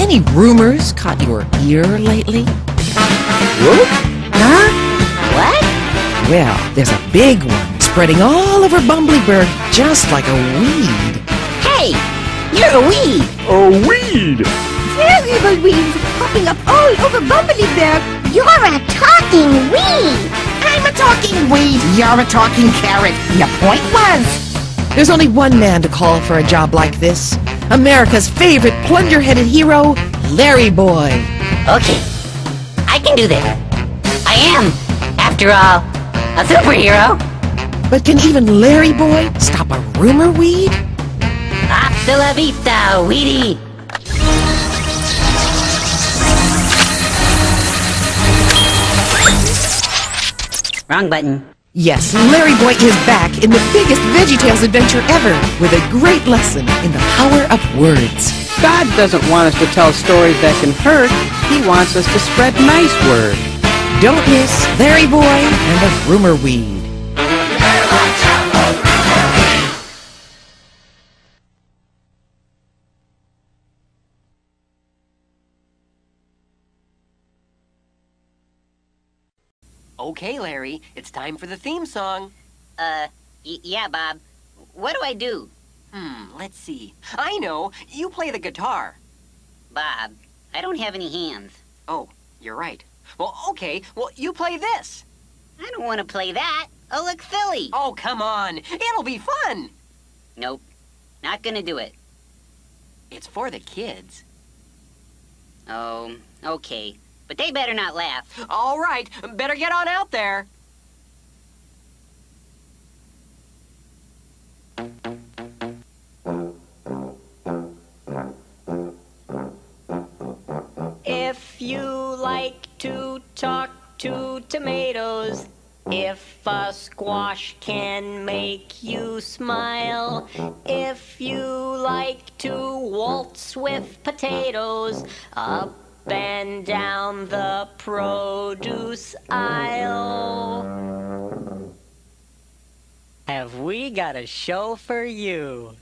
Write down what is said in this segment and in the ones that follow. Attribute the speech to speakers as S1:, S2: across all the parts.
S1: any rumors caught your ear lately?
S2: Whoop?
S1: Huh?
S3: What?
S1: Well, there's a big one spreading all over Bumbleberg just like a weed.
S3: Hey, you're a weed.
S2: A weed!
S4: Valuable weeds popping up all over Bumbleberg.
S5: You're a talking weed.
S6: I'm a talking weed. You're a talking carrot. Your point was.
S1: There's only one man to call for a job like this. America's favorite plunger-headed hero, Larry Boy.
S3: Okay, I can do this. I am, after all, a superhero.
S1: But can even Larry Boy stop a rumor weed?
S3: Hasta la vista, weedy. Wrong button.
S1: Yes, Larry Boy is back in the biggest VeggieTales adventure ever with a great lesson in the power of words.
S7: God doesn't want us to tell stories that can hurt. He wants us to spread nice word.
S1: Don't miss Larry Boy and the rumor weed.
S8: Okay, Larry, it's time for the theme song.
S3: Yeah, Bob. What do I do?
S8: Let's see. I know. You play the guitar.
S3: Bob, I don't have any hands.
S8: Oh, you're right. Well, okay. Well, you play this.
S3: I don't want to play that. I'll look silly.
S8: Oh, come on. It'll be fun.
S3: Nope. Not gonna do it.
S8: It's for the kids.
S3: Oh, okay. But they better not laugh.
S8: All right. Better get on out there.
S9: If you like to talk to tomatoes, if a squash can make you smile, if you like to waltz with potatoes, up and down the produce aisle, have we got a show for you?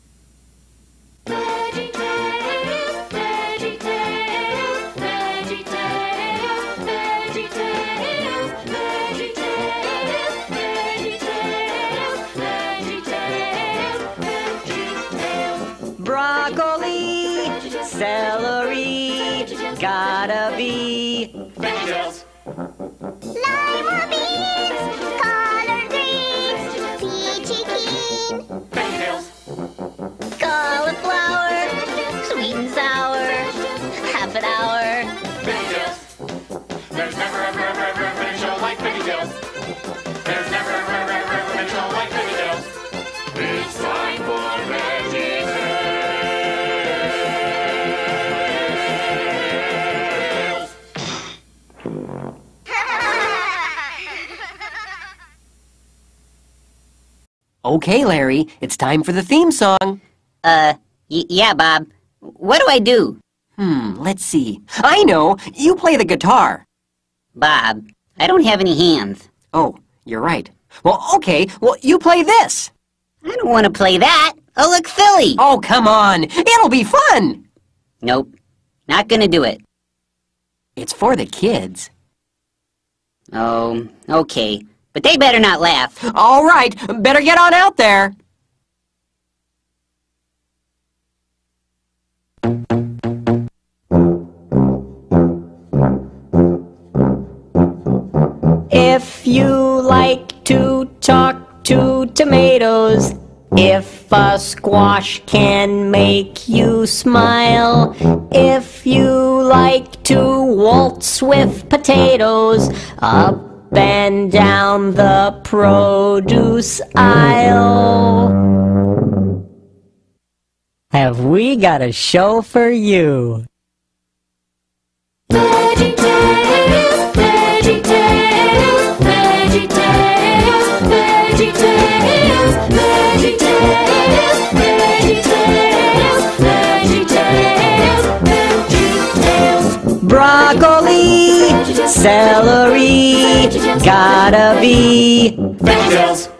S9: VeggieTales, VeggieTales, VeggieTales, VeggieTales, VeggieTales, VeggieTales, VeggieTales. Broccoli, celery, gotta be VeggieTales.
S5: Lima beans, collard greens, peachy keen.
S9: VeggieTales.
S3: Cauliflower, sweet and sour, half an hour.
S9: VeggieTales. There's never ever ever ever been a show like VeggieTales. There's never ever ever ever been a show like VeggieTales. It's time for VeggieTales.
S8: Okay, Larry, it's time for the theme song.
S3: Yeah, Bob. What do I do?
S8: Let's see. I know. You play the guitar.
S3: Bob, I don't have any hands.
S8: Oh, you're right. Well, okay. Well, you play this.
S3: I don't want to play that. I'll look silly.
S8: Oh, come on. It'll be fun.
S3: Nope. Not gonna do it.
S8: It's for the kids.
S3: Oh, okay. But they better not laugh.
S8: All right. Better get on out there.
S9: If you like to talk to tomatoes, if a squash can make you smile, if you like to waltz with potatoes, up and down the produce aisle, have we got a show for you? VeggieTales, VeggieTales, VeggieTales, VeggieTales, VeggieTales, VeggieTales, VeggieTales, VeggieTales. Broccoli, celery, gotta be VeggieTales.